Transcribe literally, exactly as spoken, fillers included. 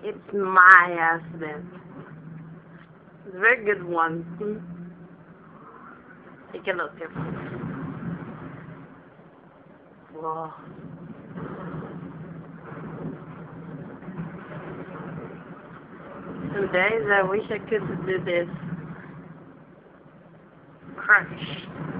It's my accident. It's a very good one. Take a look at it. Whoa. Some days I wish I could do this. Crunch.